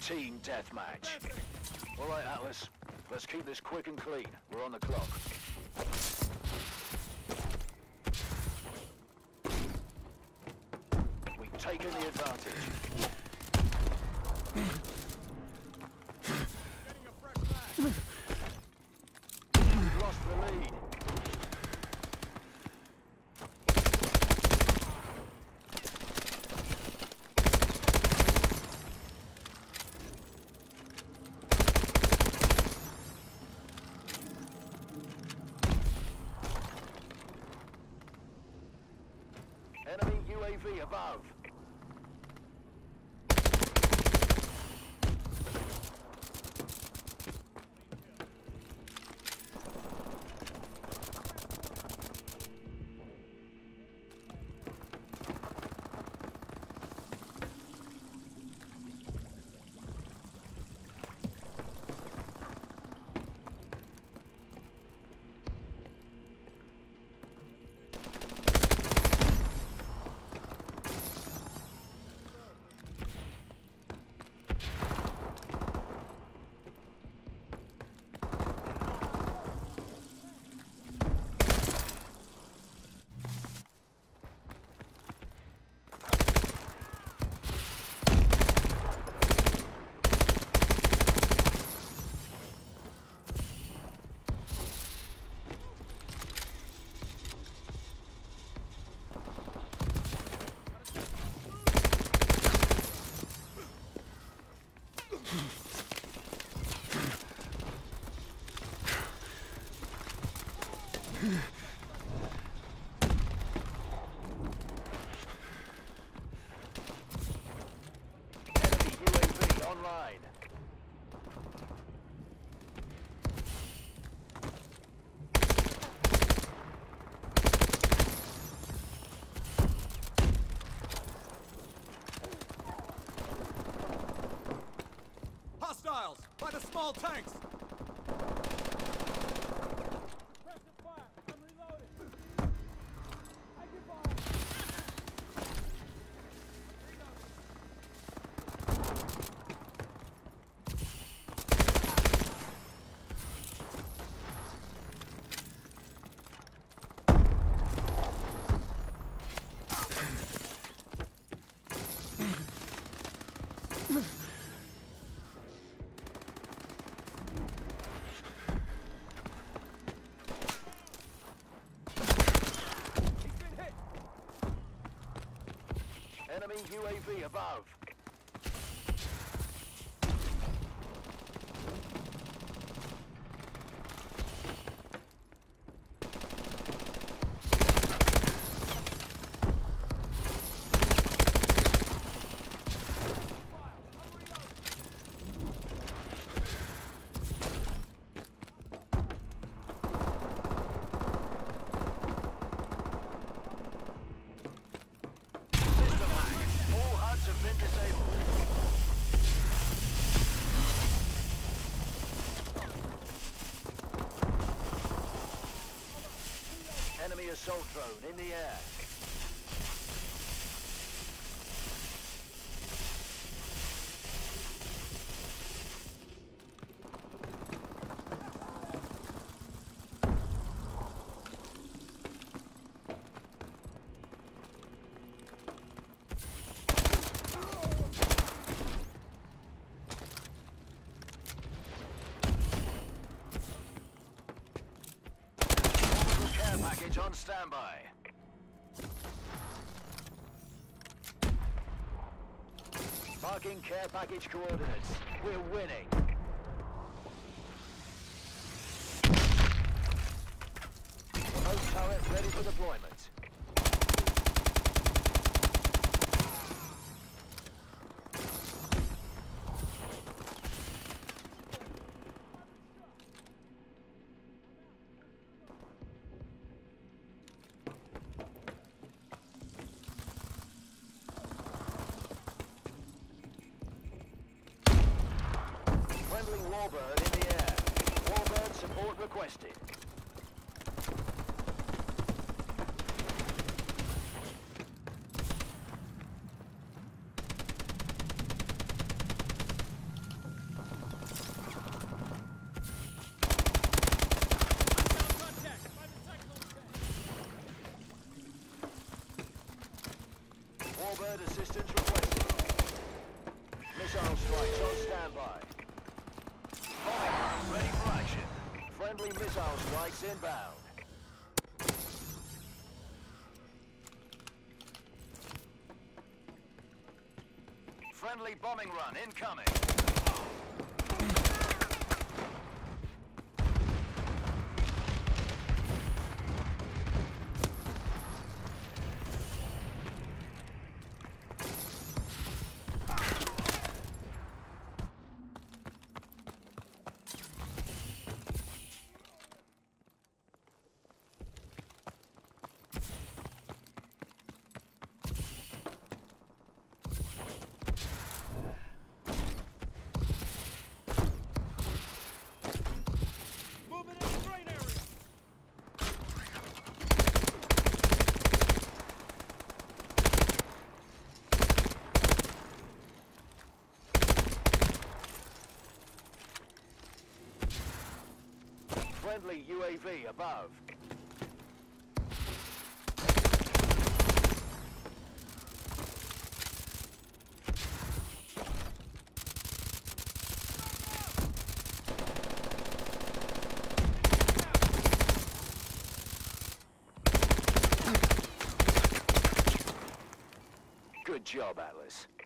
Team deathmatch. All right, Atlas. Let's keep this quick and clean. We're on the clock. We've taken the advantage. We've lost the lead. Enemy UAV above. Enemy UAV online. Hostiles by the small tanks. Enemy UAV above. All HUDs have been disabled. Enemy assault drone in the air. Care package on standby. Marking care package coordinates. We're winning. Remote turret ready for deployment. Friendly Warbird in the air. Warbird support requested. Friendly missile strikes inbound. Friendly bombing run incoming. Moving in the train area. Friendly UAV above. Good job, Atlas.